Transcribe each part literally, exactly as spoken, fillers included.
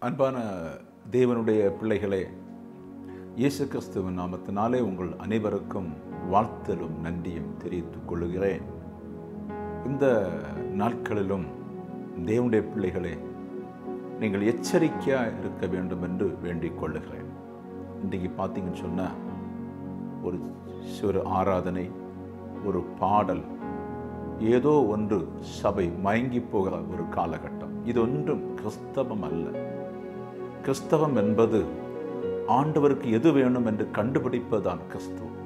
அன்பான தேவனுடைய பிள்ளைகளே, இயேசு கிறிஸ்துவின் நாமத்தினாலே உங்கள் அனைவருக்கும் வாழ்த்தலும் நன்றியும் தெரிவித்துக் கொள்கிறேன். இந்த நாட்களிலும் தேவனுடைய பிள்ளைகளே, நீங்கள் எச்சரிக்கையாக இருக்க வேண்டும் என்று வேண்டிக் கொள்ளுகிறேன். இன்றைக்கு பார்த்தீங்கன்னு சொன்னால் ஒரு ஒரு ஆராதனை, ஒரு பாடல், ஏதோ ஒன்று சபை மயங்கி போகிற ஒரு காலகட்டம். இது ஒன்றும் கிறிஸ்தவம் அல்ல. கிறிஸ்தவம் என்பது ஆண்டவருக்கு எது வேணும் என்று கண்டுபிடிப்பதுதான் கிறிஸ்துவம்.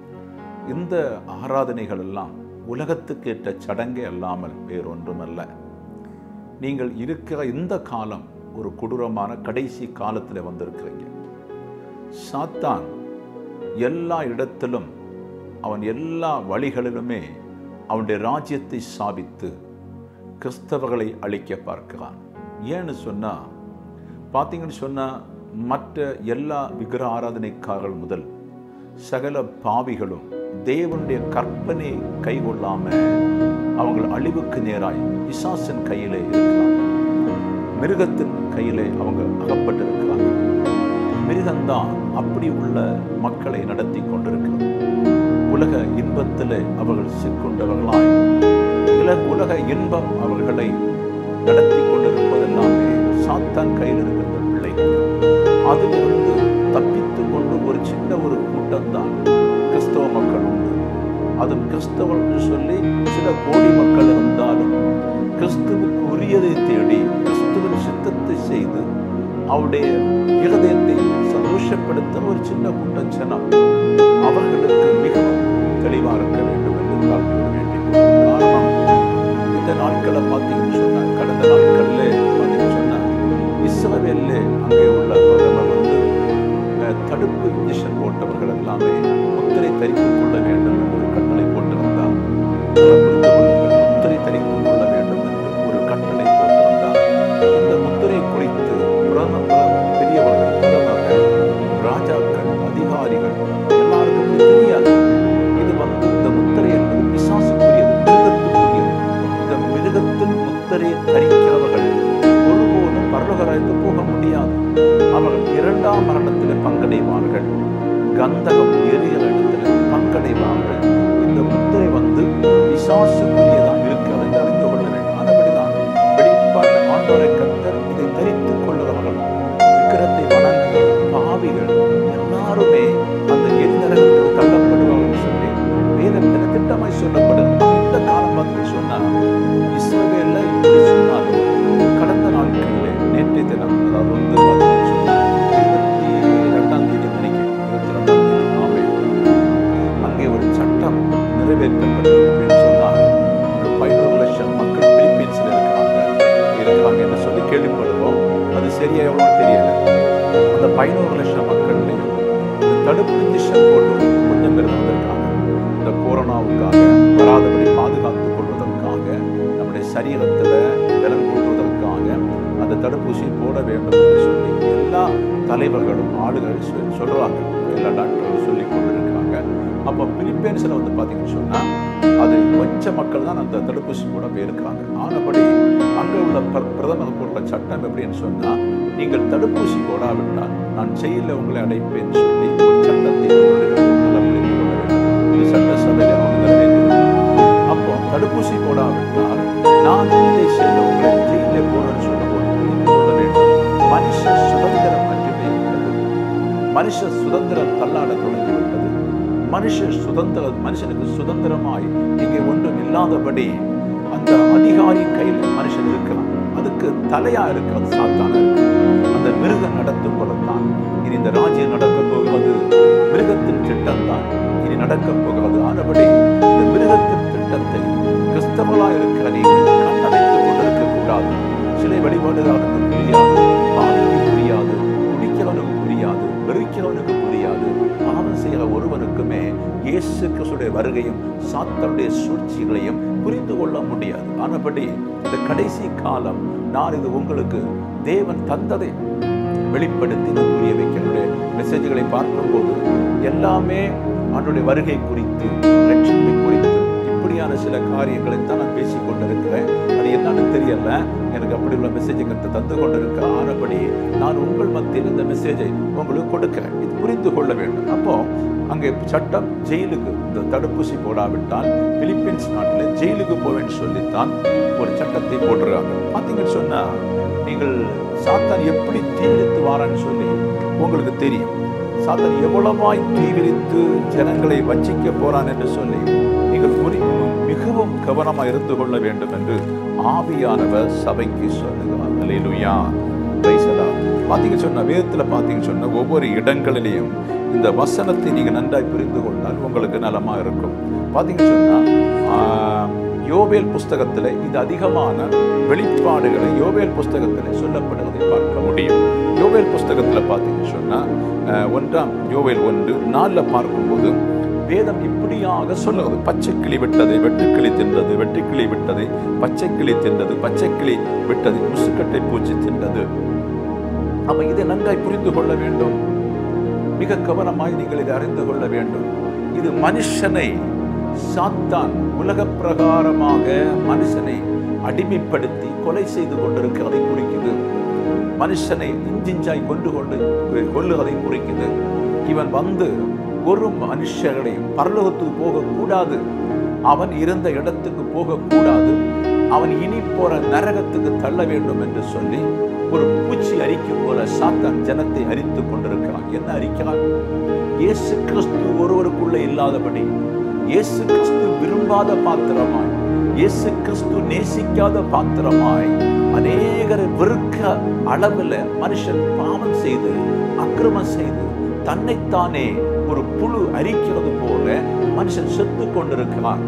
இந்த ஆராதனைகள் எல்லாம் உலகத்துக்கு ஏற்ற சடங்கே அல்லாமல் வேறொன்றுமல்ல. நீங்கள் இருக்கிற இந்த காலம் ஒரு கொடூரமான கடைசி காலத்தில் வந்திருக்கிறீங்க. சாத்தான் எல்லா இடத்திலும், அவன் எல்லா வழிகளிலுமே அவனுடைய ராஜ்யத்தை ஸ்தாபித்து கிறிஸ்தவர்களை அழிக்க பார்க்கிறான். ஏன்னு சொன்னால், பார்த்தீங்கன்னு சொன்னால், மற்ற எல்லா விக்கிர ஆராதனைக்காரர்கள் முதல் சகல பாவிகளும் தேவனுடைய கற்பனை கைகொள்ளாமல் அவங்கள் அழிவுக்கு நேராய் பிசாசின் கையிலே இருக்கிறாங்க. மிருகத்தின் கையிலே அவங்க அகப்பட்டு இருக்கிறாங்க. மிருகம்தான் அப்படி உள்ள மக்களை நடத்தி கொண்டிருக்கிறது. உலக இன்பத்திலே அவர்கள் சிக்கொண்டவர்களாய் உலக இன்பம் அவர்களை நடத்தி கொண்டிருப்பதெல்லாமே சாத்தான் கையில் இருக்கின்ற பிள்ளைகள். அதிலிருந்து தப்பித்து கொண்டு ஒரு சின்ன ஒரு கூட்டம்தான் கிறிஸ்தவ மக்கள் உண்டு. அதுவும் கிறிஸ்தவர்கள் சொல்லி சில கோடி மக்கள் இருந்தாலும் கிறிஸ்துவுக்கு உரியதை தேடி கிறிஸ்துவின் சித்தத்தை செய்து அவருடைய இருதயத்தை சந்தோஷப்படுத்த ஒரு சின்ன கூட்டம் ஜனம். அவர்களுக்கு மிகவும் தெளிவாக இருக்க வேண்டும் என்று தாழ்வு வேண்டிக் காரணம், இந்த நாட்களை பார்த்தீங்கன்னு சொன்னால், கடந்த நாட்களில் பார்த்தீங்கன்னு சொன்னால், இஸ்ரவேல்ல அங்கே உள்ள பிரதமர் வந்து தடுப்பு இன்ஜெக்ஷன் போட்டவர்கள் எல்லாமே முத்திரை தரித்துக் கொள்ள வேண்டும் என்று ஒரு கட்டளை போட்டிருந்தார். புரிந்து கொள்ளுங்கள், முத்திரை தரித்துக் கொள்ள வேண்டும் என்று ஒரு கட்டளை போட்டிருந்தார். இந்த முத்திரை குறித்து பிரதமர், பெரியவர்கள், பிரதமர்கள், ராஜாக்கள், அதிகாரிகள் எல்லாருக்கும் தெரியாது. இது வந்து இந்த முத்திரை என்பது பிசாசுக்குரியது, மிருகத்துக்குரியது. இந்த மிருகத்தின் முத்திரை தரிக்கிறவர்கள் ஒருபோதும் பரலோகராய்க்கு போக முடியாது. அவர்கள் இரண்டாம் மரணத்தில் பங்கடைவார்கள், கந்தகம் எரிகிற இடத்துல பங்கடைவார்கள். இந்த முத்திரை வந்து பிசாசுக்குரியதான் இருக்கிறது என்று அறிந்து கொள்ள வேண்டும். ஆனபடிதான் வெளிப்பாடு ஆண்டவரை கர்த்தர் இதை தரித்துக் கொள்ளுகிறவர்கள், விக்கிரத்தை வணங்குகிற பாவிகள் எல்லாருமே அந்த எரிநரகத்தில் தள்ளப்படுவார்கள் சொல்லி வேதத்தில் திட்டமாய் சொல்லப்படும். இந்த காலம் பார்த்து சொன்னால், இஸ்ரவேல்ல இப்படி சொன்னாலும் கடந்த நாட்களில் நேற்றைய தினம், அதாவது வந்து பார்த்தீங்கன்னு சொன்னால் இருபத்தி ரெண்டாம் தேதி நினைக்கிறேன், இருபத்தி ரெண்டாம் தேதி ஆமே அங்கே ஒரு சட்டம் நிறைவேற்றப்பட்டது அப்படின்னு சொன்னால், ஒரு பதினோரு லட்சம் மக்கள் பிலிப்பீன்ஸில் இருக்கிறாங்க இருக்கிறாங்க என்று சொல்லி கேள்விப்படுவோம். அது சரியா எவ்வளோ தெரியல. அந்த பதினோரு லட்சம் மக்கள்லையும் இந்த தடுப்பு இன்ஜெக்ஷன் போட்டு கொஞ்சம் பேர் வந்திருக்காங்க. இந்த கொரோனாவுக்காக வராதபடி பாதுகாத்துக் கொள்வதற்காக, நம்முடைய சரீரத்தில் பலம் கூட்டுவதற்காக அந்த தடுப்பூசி போட வேண்டும் என்று சொல்லி எல்லா தலைவர்களும் ஆளுகள் சொல்றாங்க, எல்லா டாக்டர்களும் சொல்லி கொண்டிருக்காங்க. அப்போ பிலிப்பைன்ஸில் வந்து பார்த்தீங்கன்னு சொன்னால், அது கொஞ்சம் மக்கள் தான் அந்த தடுப்பூசி போட போயிருக்காங்க. ஆனபடி அங்கே உள்ள பிரதமர் போட்ட சட்டம் எப்படின்னு சொன்னால், நீங்கள் தடுப்பூசி போடாவிட்டால் நான் செயலில் உங்களை அடைப்பேன் சொல்லி ஒரு சட்டத்தை நல்லா புரிந்து கொள்ள வேண்டும். இது சட்டசபையில் அவங்க நிறைவேற்றிருக்காங்க. அப்போ தடுப்பூசி போடாவிட்டால் நான் இதை செய்த உங்களை ஜெயிலில் போறேன்னு சொல்லும்போது புரிந்து கொள்ள வேண்டும். மனுஷ சுதந்திரம் அற்றுவிட்டது. மனுஷ சுதந்திரம் தள்ளாட தொடங்கிவிட்டது. மனுஷ சுதந்திரம், மனுஷனுக்கு சுதந்திரமாய் இங்கே ஒன்றும் இல்லாதபடி அந்த அதிகாரி கையில் மனுஷன் இருக்கிறான். அதுக்கு தலையா இருக்கிறது சாத்தான இருக்கு. அந்த மிருகம் நடத்தும் போலத்தான் இனி இந்த ராஜ்யம் நடக்க போகிறது. மிருகத்தின் திட்டம் தான் இனி நடக்க போகிறது. ஆனபடி இந்த மிருகத்தின் திட்டத்தை கிறிஸ்தவர்களாக இருக்கிற நீங்கள் கண்ணடைத்துக் கொண்டிருக்க கூடாது. சிலை வழிபாடுகளுக்கு புரியாது, பாவிக்கு புரியாது, குடிக்கிறவனுக்கு புரியாது, வெறுக்கிறவனுக்கு புரியாது. பாவம் செய்கிற ஒருவனுக்குமே இயேசு கிறிஸ்துவின் வருகையும் சாத்தானுடைய சூழ்ச்சிகளையும் புரிந்து கொள்ள முடியாது. ஆனபடி இந்த கடைசி காலம், நான் இது உங்களுக்கு தேவன் தந்ததை வெளிப்படுத்தி புரிய வைக்கிற மெசேஜ்களை பார்க்கும்போது எல்லாமே அவனுடைய வருகை குறித்து, ரட்சிப்பை குறித்து இப்படி மாதிரியான சில காரியங்களை தான் நான் பேசிக் கொண்டிருக்கிறேன். அது என்னன்னு தெரியல, எனக்கு அப்படி உள்ள மெசேஜை கற்று தந்து கொண்டிருக்க ஆனபடி நான் உங்கள் மத்தியில் இந்த மெசேஜை உங்களுக்கு கொடுக்கிறேன். இது புரிந்து கொள்ள வேண்டும். அப்போ அங்கே சட்டம் ஜெயிலுக்கு இந்த தடுப்பூசி போடாவிட்டால் பிலிப்பீன்ஸ் நாட்டில் ஜெயிலுக்கு போவேன்னு சொல்லித்தான் ஒரு சட்டத்தை போட்டுருக்காங்க. பார்த்தீங்கன்னு சொன்னா நீங்கள் சாத்தான் எப்படி தீவிரித்து வாரான்னு சொல்லி உங்களுக்கு தெரியும். சாத்தான் எவ்வளவாய் தீவிரித்து ஜனங்களை வஞ்சிக்க போறான் என்று சொல்லி நீங்கள் மிகவும் கவனமாக இருந்து கொள்ள வேண்டும் என்று ஆவியானவர் சபைக்கு சொல்லுகிறார். அல்லேலூயா. Praise the lord. பார்த்தீங்கன்னு சொன்னா வேதத்துல பார்த்தீங்கன்னு சொன்னா ஒவ்வொரு இடங்களிலேயும் இந்த வசனத்தை நீங்க நன்றாய் புரிந்து கொண்டால் உங்களுக்கு நலமா இருக்கும். பார்த்தீங்கன்னு சொன்னா யோவேல் புஸ்தகத்தில் இது அதிகமான வெளிப்பாடுகளை யோவேல் புஸ்தகத்தில் சொல்லப்படுவதை பார்க்க முடியும். யோவேல் புஸ்தகத்தில் பார்த்தீங்கன்னு சொன்னா ஒன்றாம் யோவேல் ஒன்று நாளில் பார்க்கும்போது வேதம் இப்படியாக சொல்லுவது, பச்சை கிளி விட்டதை வெட்டுக்கிளி தின்றது, வெட்டுக்கிளி விட்டதை பச்சை கிளி தின்றது, பச்சை கிளி விட்டதை முசுக்கட்டை பூச்சி தின்றது. அப்ப இதை நன்றாய் புரிந்து கொள்ள வேண்டும். மிக கவனமாய் நீங்கள் இதை அறிந்து கொள்ள வேண்டும். இது மனுஷனை சாத்தான் உலக பிரகாரமாக மனுஷனை அடிமைப்படுத்தி கொலை செய்து கொண்டிருக்கிறதை குறிக்குது. மனுஷனை இஞ்சிஞ்சாய் கொண்டு கொண்டு கொள்ளுவதை குறிக்குது. இவன் வந்து ஒரு மனுஷனை பரலோகத்துக்கு போகக்கூடாது, அவன் இருந்த இடத்துக்கு போகக்கூடாது, அவன் இனி போற நரகத்துக்கு தள்ள வேண்டும் என்று சொல்லி ஒரு பூச்சி அரிக்கும் போல சாத்தான் ஜனத்தை அரித்து கொண்டிருக்கிறான். என்ன அரிக்கிறான்? இயேசு கிறிஸ்து ஒருவருக்குள்ள இல்லாதபடி, இயேசு கிறிஸ்து விரும்பாத பாத்திரமாய், இயேசு கிறிஸ்து நேசிக்காத பாத்திரமாய் அநேகரை வெறுக்க அளவில் மனுஷன் பாவம் செய்து அக்கிரமம் செய்து தன்னைத்தானே ஒரு புழு அரிக்கிறது போல மனுஷன் செத்து கொண்டிருக்கிறான்.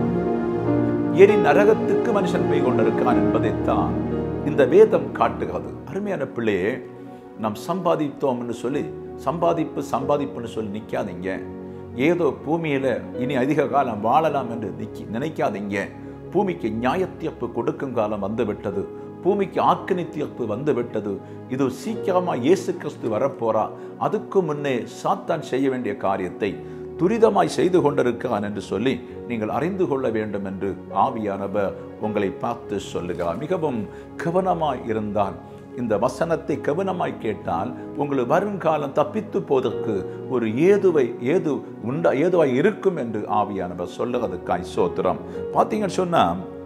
எரி நரகத்துக்கு மனுஷன் போய் கொண்டிருக்கிறான் என்பதைத்தான் இந்த வேதம் காட்டுகிறது. அருமையான பிள்ளையே, நாம் சம்பாதித்தோம் என்று சொல்லி சம்பாதிப்பு சம்பாதிப்புன்னு சொல்லி நிற்காதீங்க. ஏதோ பூமியில இனி அதிக காலம் வாழலாம் என்று நினைக்காதீங்க. பூமிக்கு நியாயத்தீர்ப்பு கொடுக்கும் காலம் வந்துவிட்டது. பூமிக்கு ஆக்கினை தீர்ப்பு வந்துவிட்டது. இது சீக்கிரமா இயேசு கிறிஸ்து வரப்போறா. அதுக்கு முன்னே சாத்தான் செய்ய வேண்டிய காரியத்தை துரிதமாய் செய்து கொண்டிருக்கிறான் என்று சொல்லி நீங்கள் அறிந்து கொள்ள வேண்டும் என்று ஆவியானவர் உங்களை பார்த்து சொல்லுகிறார். மிகவும் கவனமாய் இருந்தால், இந்த வசனத்தை கவனமாய் கேட்டால் உங்களுக்கு வருங்காலம் தப்பித்து போவதற்கு ஒரு ஏதுவை ஏது உண்டா ஏதுவாய் இருக்கும் என்று ஆவியானவர் சொல்லுறதுக்காய் சோத்திரம். பார்த்தீங்கன்னு சொன்னா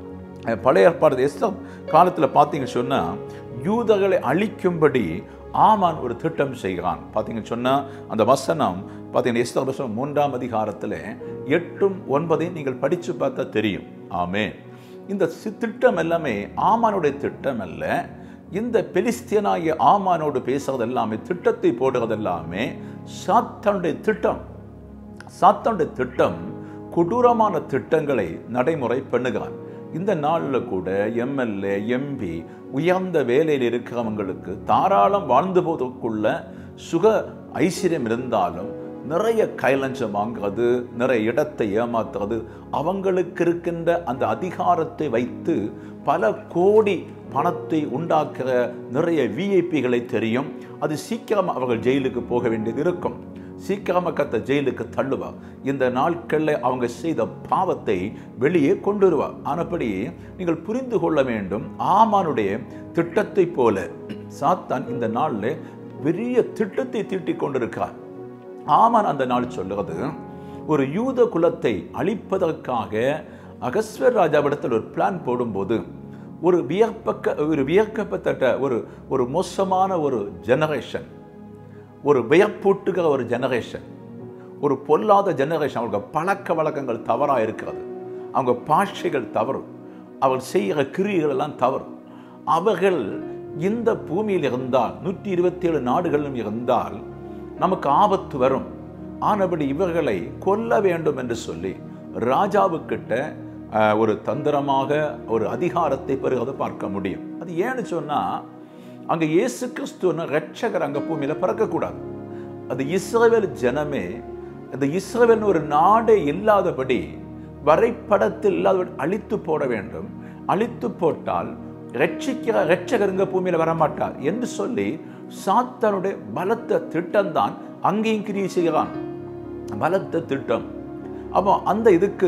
பழைய ஏற்பாடு எஸ்தர் காலத்தில் பார்த்தீங்கன்னு சொன்னா யூதர்களை அழிக்கும்படி ஆமான் ஒரு திட்டம் செய்கிறான். பார்த்தீங்கன்னு சொன்னா அந்த வசனம் பார்த்தீங்கன்னா எஸ்தர் வசனம் மூன்றாம் அதிகாரத்தில் எட்டும் ஒன்பதையும் நீங்கள் படித்து பார்த்தா தெரியும். ஆமே, இந்த திட்டம் எல்லாமே ஆமானுடைய திட்டம் அல்ல. இந்த பெலிஸ்தியனாகிய ஆமானோடு பேசுறது எல்லாமே, திட்டத்தை போடுறது எல்லாமே சாத்தானுடைய திட்டம். சாத்தானுடைய திட்டம் கொடூரமான திட்டங்களை நடைமுறை பண்ணுகிறான். இந்த நாளில் கூட எம்எல்ஏ எம்பி உயர்ந்த வேலையில் இருக்கிறவங்களுக்கு தாராளம் வாழ்ந்து போவதற்குள்ள சுக ஐஸ்வர்யம் இருந்தாலும் நிறைய கைலஞ்சம் வாங்குறது, நிறைய இடத்தை ஏமாத்துறது, அவங்களுக்கு இருக்கின்ற அந்த அதிகாரத்தை வைத்து பல கோடி பணத்தை உண்டாக்குற நிறைய விஐபிகளை தெரியும். அது சீக்கிரம் அவர்கள் ஜெயிலுக்கு போக வேண்டியது இருக்கும். சீக்கிரமாக கத்த ஜெயிலுக்கு தள்ளுவார். இந்த நாட்களில் அவங்க செய்த பாவத்தை வெளியே கொண்டு வருவார். ஆனபடி நீங்கள் புரிந்து கொள்ள வேண்டும், ஆமானுடைய திட்டத்தை போல சாத்தான் இந்த நாளில் பெரிய திட்டத்தை தீட்டிக் கொண்டிருக்கிறார். ஆமான் அந்த நாள் சொல்லுறது, ஒரு யூத குலத்தை அழிப்பதற்காக அகஸ்வர் ராஜாவிடத்தில் ஒரு பிளான் போடும்போது ஒரு வியப்பக்க ஒரு வியக்கப்பட்ட ஒரு ஒரு மோசமான ஒரு ஜெனரேஷன், ஒரு வியப்பூட்டுகிற ஒரு ஜெனரேஷன், ஒரு பொல்லாத ஜெனரேஷன். அவங்க பழக்க வழக்கங்கள் தவறாக இருக்கிறது, அவங்க பாஷைகள் தவறு, அவர்கள் செய்கிற கிரியைகள் எல்லாம் தவறு. அவர்கள் இந்த பூமியில் இருந்தால், நூற்றி இருபத்தி ஏழு நாடுகளிலும் இருந்தால் நமக்கு ஆபத்து வரும். ஆனபடி இவர்களை கொல்ல வேண்டும் என்று சொல்லி ராஜாவுக்கிட்ட ஒரு தந்திரமாக ஒரு அதிகாரத்தை பெறுவதை பார்க்க முடியும். அது ஏன்னு சொன்னா, அங்கே இயேசு கிறிஸ்துவ ரட்சகர் அங்கே பூமியில் பிறக்கக்கூடாது. அது இஸ்ரவேல் ஜனமே, அந்த இஸ்ரவேல் ஒரு நாடே இல்லாதபடி வரைபடத்தில் இல்லாதபடி அழித்து போட வேண்டும். அழித்து போட்டால் ரட்சிக்கிற ரட்சகருங்க பூமியில் வரமாட்டார் என்று சொல்லி சாத்தானுடைய பலத்த திட்டம்தான் அங்கேயும் கிரியை செய்கிறான். பலத்த திட்டம். அப்போ அந்த இதுக்கு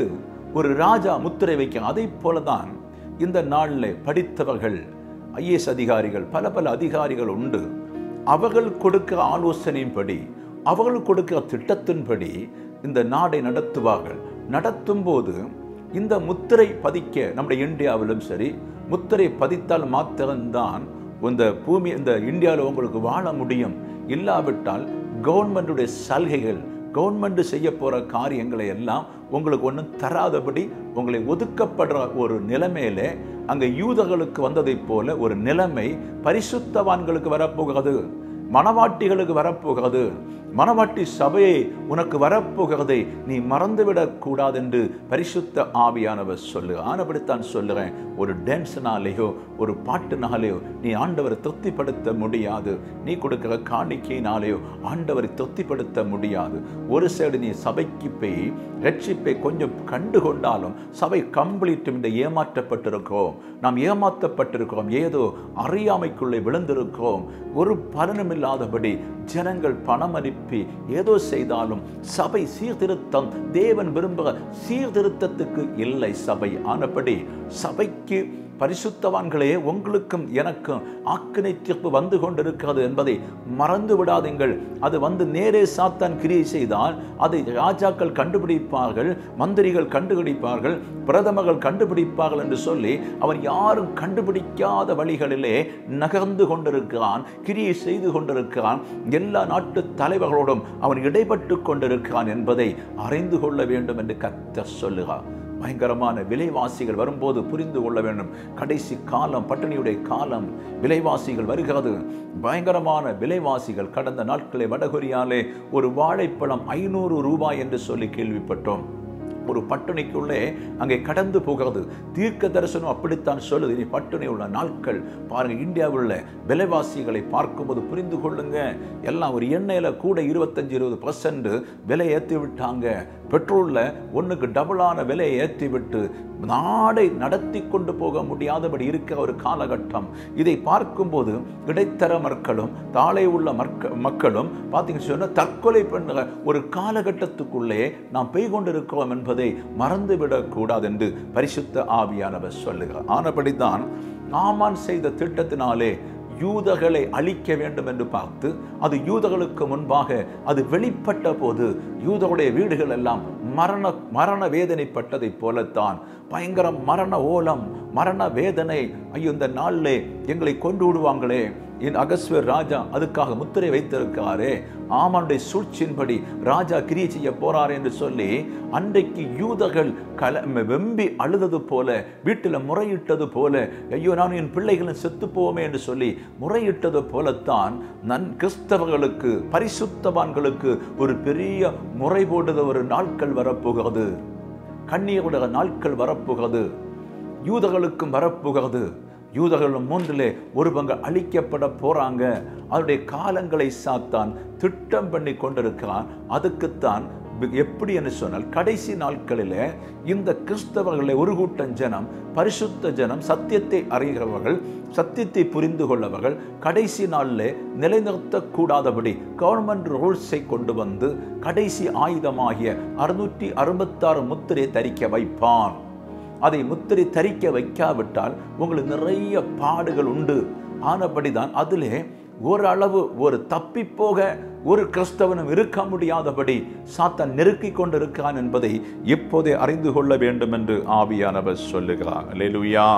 ஒரு ராஜா முத்திரை வைக்க. அதை போலதான் இந்த நாளில் படித்தவர்கள், ஐஏஎஸ் அதிகாரிகள், பல பல அதிகாரிகள் உண்டு. அவர்கள் கொடுக்கிற ஆலோசனையின்படி, அவர்கள் கொடுக்கிற திட்டத்தின்படி இந்த நாடை நடத்துவார்கள். நடத்தும் போது இந்த முத்திரை பதிக்க நம்முடைய இந்தியாவிலும் சரி, முத்திரை பதித்தால் மாத்திரம்தான் இந்த பூமி இந்த இந்தியாவில் உங்களுக்கு வாழ முடியும். இல்லாவிட்டால் கவர்மெண்டுடைய சலுகைகள், கவர்மெண்ட் செய்ய போற காரியங்களை எல்லாம் உங்களுக்கு ஒன்றும் தராதபடி உங்களை ஒதுக்கப்படுற ஒரு நிலைமையில அங்கே யூதர்களுக்கு வந்ததைப் போல ஒரு நிலைமை பரிசுத்தவான்களுக்கு வரப்போகிறது, மனவாட்டிகளுக்கு வரப்போகிறது. மனவாட்டி சபையை உனக்கு வரப்போகிறதை நீ மறந்துவிடக் கூடாது என்று பரிசுத்த ஆவியானவர் சொல்லு. ஆனபடித்தான் சொல்லுறேன், ஒரு டான்ஸ்னாலேயோ ஒரு பாட்டுனாலேயோ நீ ஆண்டவரை திருப்திப்படுத்த முடியாது. நீ கொடுக்கிற காணிக்கையினாலேயோ ஆண்டவரை திருப்திப்படுத்த முடியாது. ஒரு சைடு நீ சபைக்கு போய் ரட்சிப்பை கொஞ்சம் கண்டு கொண்டாலும் சபை கம்ப்ளீட் இந்த ஏமாற்றப்பட்டிருக்கிறோம், நாம் ஏமாற்றப்பட்டிருக்கிறோம், ஏதோ அறியாமைக்குள்ளே விழுந்திருக்கிறோம். ஒரு பலனுமில்லாதபடி ஜனங்கள் பணம் அனுப்பி ஏதோ செய்தாலும் சபை சீர்திருத்தம் தேவன் விரும்புகிற சீர்திருத்தத்துக்கு இல்லை சபை. ஆனபடி சபைக்கு பரிசுத்தவான்களே உங்களுக்கும் எனக்கும் ஆக்கினை தீர்ப்பு வந்து கொண்டிருக்கிறது என்பதை மறந்து விடாதீங்கள். அது வந்து நேரே சாத்தான் கிரியை செய்தால் அதை ராஜாக்கள் கண்டுபிடிப்பார்கள், மந்திரிகள் கண்டுபிடிப்பார்கள், பிரதமர்கள் கண்டுபிடிப்பார்கள் என்று சொல்லி அவன் யாரும் கண்டுபிடிக்காத வழிகளிலே நகர்ந்து கொண்டிருக்கிறான், கிரியை செய்து கொண்டிருக்கிறான். எல்லா நாட்டு தலைவர்களோடும் அவன் இடைப்பட்டு கொண்டிருக்கிறான் என்பதை அறிந்து கொள்ள வேண்டும் என்று கர்த்தர் சொல்லுகிறார். பயங்கரமான விலைவாசிகள் வரும்போது புரிந்து கொள்ள வேண்டும். கடைசி காலம், பட்டினியுடைய காலம், விலைவாசிகள் வருகிறது. பயங்கரமான விலைவாசிகள். கடந்த நாட்களே வடகொரியாலே ஒரு வாழைப்பழம் ஐநூறு ரூபாய் என்று சொல்லி கேள்விப்பட்டோம். ஒரு பட்டினிக்குள்ளே அங்கே கடந்து போகிறது. தீர்க்க தரிசனம் அப்படித்தான் சொல்லுது. இனி பட்டினி உள்ள நாட்கள் பாருங்க. இந்தியாவில் உள்ள விலைவாசிகளை பார்க்கும்போது புரிந்து கொள்ளுங்க. எல்லாம் ஒரு எண்ணெயில கூட இருபத்தஞ்சு இருபது பர்சன்ட் விலை ஏற்றி விட்டாங்க. பெட்ரோல்ல ஒன்றுக்கு டபுளான விலையை ஏற்றி விட்டு நாடை நடத்தி கொண்டு போக முடியாதபடி இருக்கிற ஒரு காலகட்டம். இதை பார்க்கும்போது இடைத்தர மக்களும் தாழை உள்ள மக்களும் பார்த்தீங்கன்னு சொன்னா தற்கொலை பண்ணுற ஒரு காலகட்டத்துக்குள்ளே நாம் பெய் கொண்டிருக்கிறோம் என்பதை மறந்துவிடக் கூடாது என்று பரிசுத்த ஆவியானவர் சொல்லுகிறார். ஆனபடிதான் ஆமான் செய்த திட்டத்தினாலே யூதர்களை அழிக்க வேண்டும் என்று பார்த்து அது யூதர்களுக்கு முன்பாக அது வெளிப்பட்ட போது யூதருடைய வீடுகள் எல்லாம் மரண மரண வேதனைப்பட்டதை போலத்தான் பயங்கர மரண ஓலம், மரண வேதனை. ஐயோ, இந்த நாளிலே எங்களை கொண்டு விடுவாங்களே, என் அகஸ்வேர் ராஜா அதுக்காக முத்திரை வைத்திருக்காரே, ஆமானுடைய சூழ்ச்சியின்படி ராஜா கிரியை செய்ய போறார் என்று சொல்லி அன்றைக்கு யூதர்கள் கல வெம்பி அழுதது போல, வீட்டில் முறையிட்டது போல, ஐயோ நான் என் பிள்ளைகளும் செத்து போவோமே என்று சொல்லி முறையிட்டது போலத்தான் நன் கிறிஸ்தவர்களுக்கு, பரிசுத்தவான்களுக்கு ஒரு பெரிய முறை போடுத ஒரு நாட்கள் வரப்போகிறது. கண்ணீருடைய நாட்கள் வரப்போகிறது. யூதர்களுக்கும் வரப்போகிறது. யூதர்களும் மூன்றிலே ஒரு பங்கு அழிக்கப்பட போறாங்க. அவருடைய காலங்களை சாத்தான் திட்டம் பண்ணி கொண்டிருக்கிறான். அதுக்குத்தான் எப்படி என்று சொன்னால் கடைசி நாட்களிலே இந்த கிறிஸ்தவர்களை ஒரு கூட்டம் ஜனம், பரிசுத்த ஜனம், சத்தியத்தை அறிகிறவர்கள், சத்தியத்தை புரிந்து கொள்ளவர்கள் கடைசி நாளிலே நிலைநிறுத்தக்கூடாதபடி கவர்மெண்ட் ரூல்ஸை கொண்டு வந்து கடைசி ஆயுதமாகிய அறுநூற்றி அறுபத்தாறு முத்திரை தரிக்க வைப்பான். அதை முத்திரை தரிக்க வைக்காவிட்டால் உங்களுக்கு நிறைய பாடுகள் உண்டு. ஆனபடிதான் அதிலே ஓரளவு ஒரு தப்பி போக ஒரு கிறிஸ்தவனும் இருக்க முடியாதபடி சாத்தான் நெருக்கி கொண்டிருக்கிறான் என்பதை இப்போதே அறிந்து கொள்ள வேண்டும் என்று ஆவியானவர் சொல்லுகிறார். அல்லேலூயா,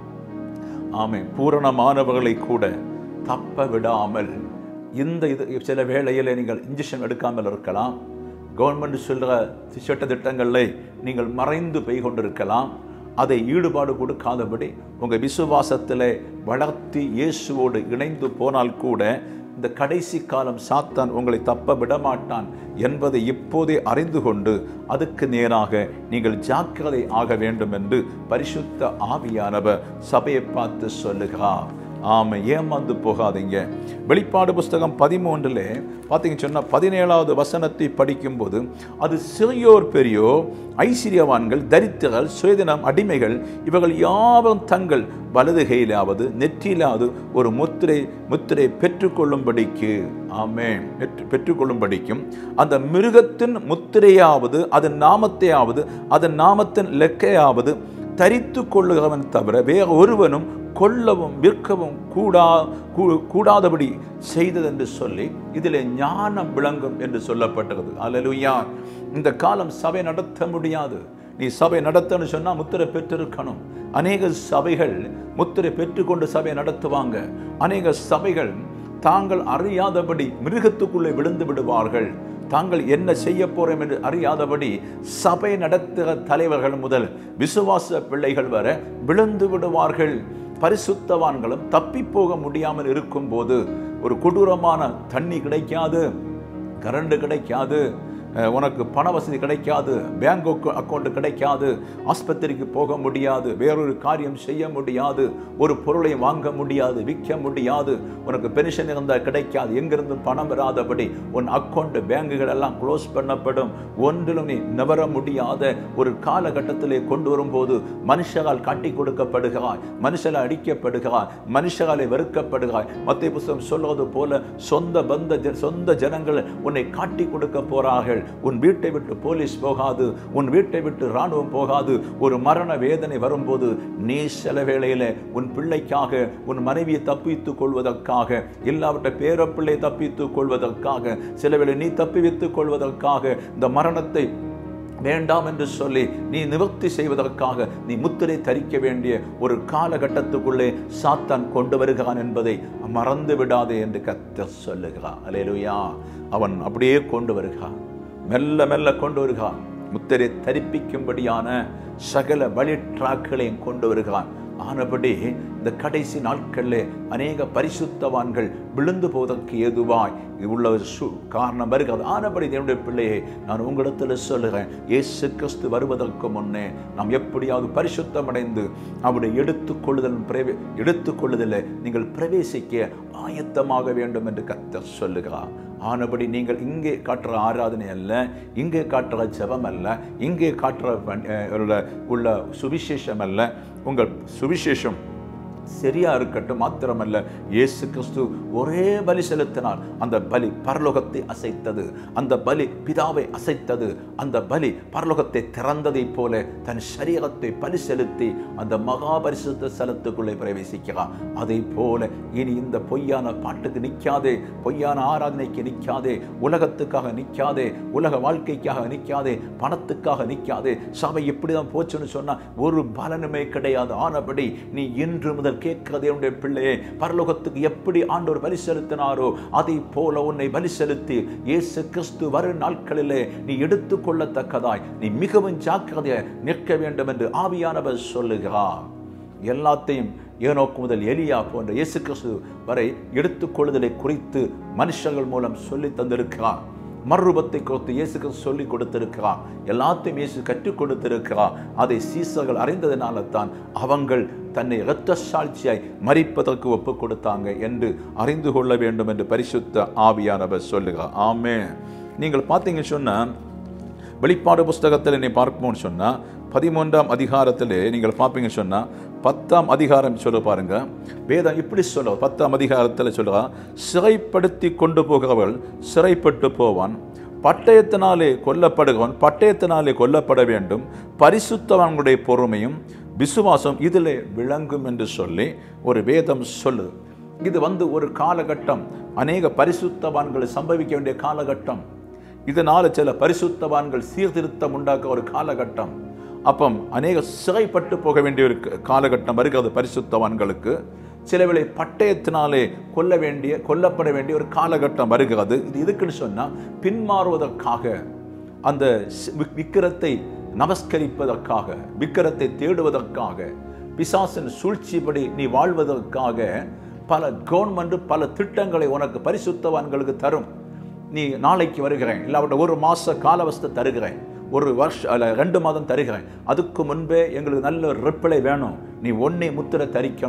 ஆமென். பூரணமானவர்களை கூட தப்ப விடாமல் இந்த இது சில வேளையில் நீங்கள் இன்ஜெக்ஷன் எடுக்காமல் இருக்கலாம். கவர்மெண்ட் சொல்ற சட்ட திட்டங்களை நீங்கள் மறைந்து போய் கொண்டிருக்கலாம். அதை ஈடுபாடு கொடுக்காதபடி உங்கள் விசுவாசத்தில் வளர்த்தி இயேசுவோடு இணைந்து போனால் கூட இந்த கடைசி காலம் சாத்தான் உங்களை தப்ப விடமாட்டான் என்பதை இப்போதே அறிந்து கொண்டு அதுக்கு நேராக நீங்கள் ஜாக்கிரதை ஆக வேண்டும் என்று பரிசுத்த ஆவியானவர் சபையை பார்த்து சொல்லுகிறார். ஆமை, ஏமாந்து போகாதீங்க. வெளிப்பாடு புஸ்தகம் பதிமூன்றிலே பார்த்தீங்கன்னு சொன்னால் பதினேழாவது வசனத்தை படிக்கும்போது, அது சிறியோர் பெரியோர், ஐஸ்வர்யவான்கள், தரித்திரர்கள், சுயதினம், அடிமைகள், இவர்கள் யாவரும் தங்கள் வலதுகையிலாவது நெற்றியிலாவது ஒரு முத்திரை முத்திரை பெற்றுக்கொள்ளும்படிக்கு, ஆமென், பெற்றுக்கொள்ளும்படிக்கும் அந்த மிருகத்தின் முத்திரையாவது அதன் நாமத்தையாவது அதன் நாமத்தின் லெக்கையாவது தரித்து கொள்ளுகிறவன் தவிர வேறு ஒருவனும் கொல்லவும் விற்கவும் கூடா கூடாதபடி செய்தது என்று சொல்லி இதிலே ஞானம் விளங்கும் என்று சொல்லப்பட்டது. அல்லேலூயா. இந்த காலம் சபை நடத்த முடியாது. நீ சபை நடத்தன்னு சொன்னா முத்திரை பெற்றிருக்கணும். அநேக சபைகள் முத்திரை பெற்றுக்கொண்டு சபை நடத்துவாங்க. அநேக சபைகள் தாங்கள் அறியாதபடி மிருகத்துக்குள்ளே விழுந்து விடுவார்கள். தாங்கள் என்ன செய்ய போறோம் என்று அறியாதபடி சபை நடத்துகிற தலைவர்கள் முதல் விசுவாச பிள்ளைகள் வர விழுந்து விடுவார்கள். பரிசுத்தவான்களும் தப்பி போக முடியாமல் இருக்கும் போது ஒரு கொடூரமான தண்ணி கிடைக்காது, கரண்ட் கிடைக்காது, உனக்கு பண வசதி கிடைக்காது, பேங்க் அக்கௌண்ட் கிடைக்காது, ஆஸ்பத்திரிக்கு போக முடியாது, வேறொரு காரியம் செய்ய முடியாது, ஒரு பொருளை வாங்க முடியாது, விற்க முடியாது, உனக்கு பென்ஷன் இருந்தால் கிடைக்காது, எங்கிருந்து பணம் வராதபடி உன் அக்கௌண்ட் பேங்குகள் எல்லாம் க்ளோஸ் பண்ணப்படும். ஒன்றிலும் நீ நவர முடியாத ஒரு காலகட்டத்திலே கொண்டு வரும்போது மனுஷரால் காட்டி கொடுக்கப்படுகிறாய், மனுஷரால் அடிக்கப்படுகிறாய், மனுஷராலே வெறுக்கப்படுகிறாய். மத்தேயு புத்தகம் சொல்வது போல சொந்த பந்த சொந்த ஜனங்கள் உன்னை காட்டி கொடுக்க போறார்கள். உன் வீட்டை விட்டு போலீஸ் போகாது, உன் வீட்டை விட்டு ராணுவம் போகாது. ஒரு மரண வேதனை வரும்போது நீ சில வேளையில உன் பிள்ளைக்காக, உன் மனைவியை தப்பித்துக் கொள்வதற்காக, இல்லாவிட்ட பேரப்பிள்ளை தப்பித்துக் கொள்வதற்காக, சில வேளை நீ தப்பி வைத்துக் கொள்வதற்காக, இந்த மரணத்தை வேண்டாம் என்று சொல்லி நீ நிவர்த்தி செய்வதற்காக நீ முத்திரை தரிக்க வேண்டிய ஒரு காலகட்டத்துக்குள்ளே சாத்தான் கொண்டு வருகிறான் என்பதை மறந்து விடாதே என்று கர்த்தர் சொல்லுகிறார். அல்லேலூயா. அவன் அப்படியே கொண்டு வருகிறான், மெல்ல மெல்ல கொண்டு வருகிறான். முத்திரை தரிப்பிக்கும்படியான சகல வழி டிராக்களையும் கொண்டு வருகிறான். ஆனபடி இந்த கடைசி நாட்களில் அநேக பரிசுத்தவான்கள் விழுந்து போவதற்கு ஏதுவாய் உள்ள சு காரணம் வருகிறது. ஆனபடி என்னுடைய பிள்ளையை நான் உங்களிடத்தில் சொல்லுகிறேன், இயேசு கிறிஸ்து வருவதற்கு முன்னே நாம் எப்படியாவது பரிசுத்தம் அடைந்து அவருடைய எடுத்துக்கொள்ளுதல் பிரவே எடுத்துக்கொள்ளுதலை நீங்கள் பிரவேசிக்க ஆயத்தமாக வேண்டும் என்று கர்த்தர் சொல்லுகிறார். ஆனபடி நீங்கள் இங்கே காட்டுற ஆராதனை அல்ல, இங்கே காட்டுற ஜெபம் அல்ல, இங்கே காட்டுற உள்ள சுவிசேஷம் அல்ல. உங்கள் சுவிசேஷம் சரியா இருக்கட்டும் மாத்திரமல்ல, இயேசு கிறிஸ்து ஒரே பலி செலுத்தினார். அந்த பலி பரலோகத்தை அசைத்தது, அந்த பலி பிதாவை அசைத்தது, அந்த பலி பரலோகத்தை திறந்ததை போல தன் சரீரத்தை பலி செலுத்தி அந்த மகா பரிசுத்த ஸ்தலத்துக்குள்ளே பிரவேசிக்கிறார். அதை போல இனி இந்த பொய்யான பாட்டுக்கு நிற்காதே, பொய்யான ஆராதனைக்கு நிற்காதே, உலகத்துக்காக நிற்காதே, உலக வாழ்க்கைக்காக நிற்காதே, பணத்துக்காக நிற்காதே. சபை எப்படிதான் போச்சுன்னு சொன்னா ஒரு பலனுமே கிடையாது. ஆனபடி நீ இன்று முதல் கேட்கிறதே உடைய பிள்ளையே, பரலோகத்துக்கு எப்படி ஆண்டவர் பலி செலுத்தினாரோ அதை போல உன்னை பலி செலுத்தி இயேசு கிறிஸ்து வரும் நாட்களிலே நீ எடுத்துக்கொள்ளத்தக்கதாய் நீ மிகவும் ஜாக்கிரதையாய் நிற்க வேண்டும் என்று ஆவியானவர் சொல்லுகிறார். எல்லாத்தையும் ஏனோக்கு முதல் எலியா போன்ற இயேசு கிறிஸ்து வரை எடுத்துக்கொள்ளுதலை குறித்து மனுஷர்கள் மூலம் சொல்லி தந்திருக்கிறார். மறுரூபத்தை குறித்து இயேசு கிறிஸ்து சொல்லி கொடுத்திருக்கிறார். எல்லாத்தையும் இயேசு கற்றுக் கொடுத்திருக்கிறார். அதை சீசர்கள் அறிந்ததினால தான் அவங்கள் தன்னை இரத்த சாட்சியாய் மரிப்பதற்கு ஒப்பு கொடுத்தாங்க என்று அறிந்து கொள்ள வேண்டும் என்று பரிசுத்த ஆவியானவர் சொல்லுகிறார். ஆமென். நீங்கள் பார்த்தீங்க சொன்னா வெளிப்பாடு புஸ்தகத்தில் நீ பார்ப்போம்னு சொன்னா பதிமூன்றாம் அதிகாரத்திலே நீங்கள் பார்ப்பீங்க சொன்னா பத்தாம் அதிகாரம் சொல்ல பாருங்க. வேதம் இப்படி சொல்ல, பத்தாம் அதிகாரத்தில் சொல்லுவா, சிறைப்படுத்தி கொண்டு போகிறவள் சிறைப்பட்டு போவான், பட்டயத்தினாலே கொல்லப்படுகிறவன் பட்டயத்தினாலே கொல்லப்பட வேண்டும், பரிசுத்தவான்களுடைய பொறுமையும் விசுவாசம் இதிலே விளங்கும் என்று சொல்லி ஒரு வேதம் சொல்லு. இது வந்து ஒரு காலகட்டம், அநேக பரிசுத்தவான்களை சம்பவிக்க வேண்டிய காலகட்டம். இதனால சில பரிசுத்தவான்கள் சீர்திருத்தம் உண்டாக்க ஒரு காலகட்டம். அப்போ அநேக சிறைப்பட்டு போக வேண்டிய ஒரு காலகட்டம் வருகிறது பரிசுத்தவான்களுக்கு. சில வேளை பட்டயத்தினாலே கொல்ல வேண்டிய கொல்லப்பட வேண்டிய ஒரு காலகட்டம் வருகிறது. இது எதுக்குன்னு சொன்னா பின்மாறுவதற்காக, அந்த விக்கிரத்தை நமஸ்கரிப்பதற்காக, விக்கிரத்தை தேடுவதற்காக, பிசாசின் சூழ்ச்சிப்படி நீ வாழ்வதற்காக பல கவர்மெண்ட் பல திட்டங்களை உனக்கு பரிசுத்தவான்களுக்கு தரும். நீ நாளைக்கு வருகிறேன், இல்லாவிட்ட ஒரு மாச காலவஸ்தை தருகிறேன், ஒரு வருஷம் அல்ல ரெண்டு மாதம் தருகிறேன், அதுக்கு முன்பே எங்களுக்கு நல்ல ரிப்ளை வேணும், நீ ஒன்னே முத்திரை தரிக்கணும்,